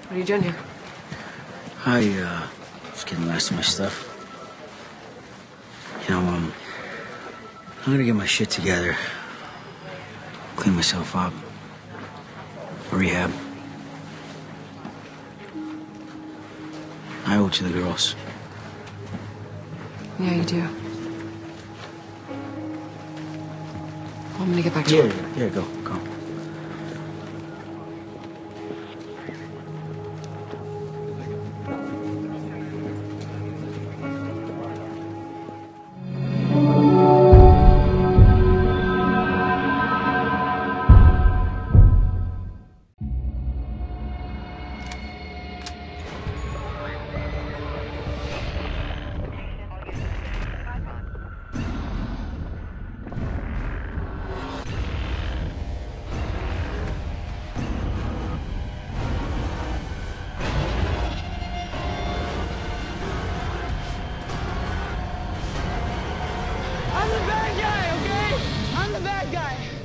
What are you doing here? I, was getting the rest of my stuff. You know, I'm gonna get my shit together. Clean myself up. Rehab. I owe it to the girls. Yeah, you do. Well, I'm gonna get back to work. Yeah, go. I'm the bad guy, okay? I'm the bad guy.